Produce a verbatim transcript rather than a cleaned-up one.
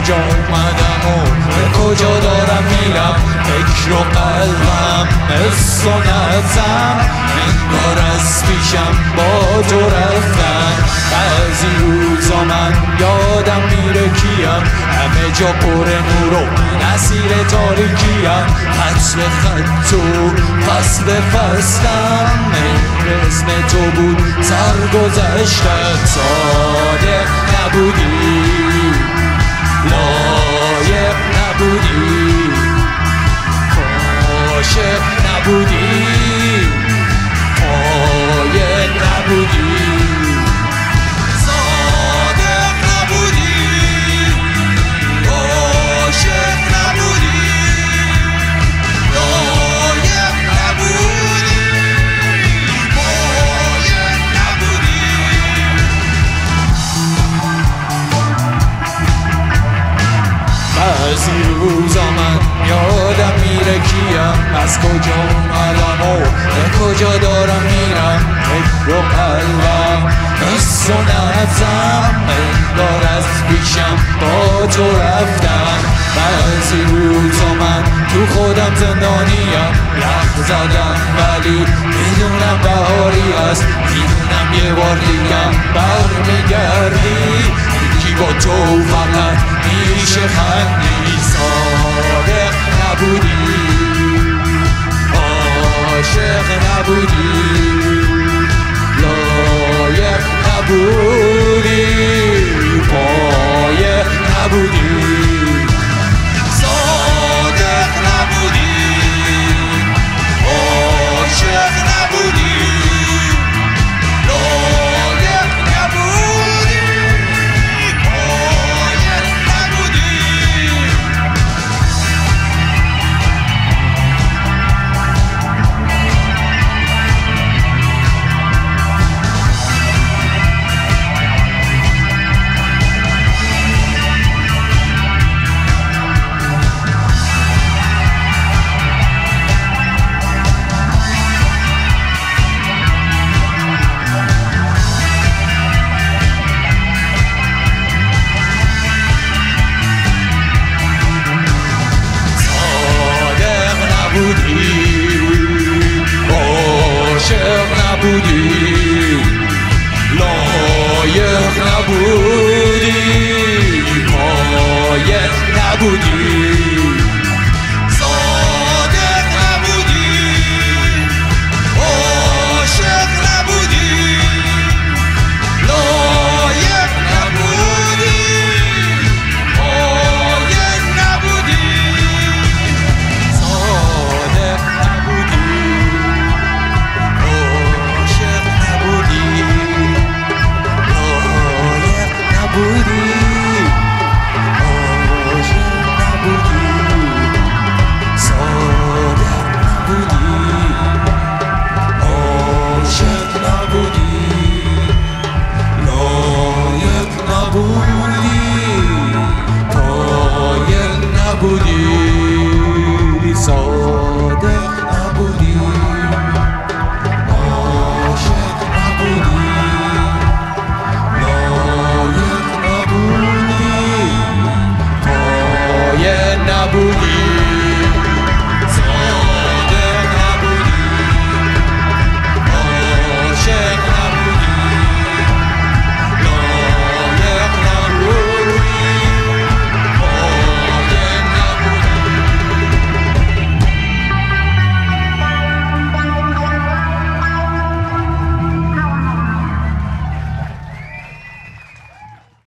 کجا اومدم و به کجا دارم میرم، فکر و قلبم حس و نبضم انگار از پیشم با تو رفتن. بعضی روزا من یادم میره کیم، همه جا پر نور و نسیر تاریکیم، خط به خط و فصل فصلم مهر اسم تو بود سرگذشتت. صادق نبودی، لایق نبودی، عاشق نبودی، پایق نبودی، صادق نبودی، عاشق نبودی، لایق نبودی، پایق نبودی. بعضی روزا من یادم میره کیم، از کجا اومدم و به کجا دارم میرم، فکر و قلبم حس و نبضم انگار از پیشم با تو رفتن. بعضی روزا من تو خودم زندانیم، لخت زدم ولی میدونم بهاری است، میدونم یه بار دیگم برمیگردی، یکی با تو فقط میشه خندی. صادق نبودی، عاشق نبودی،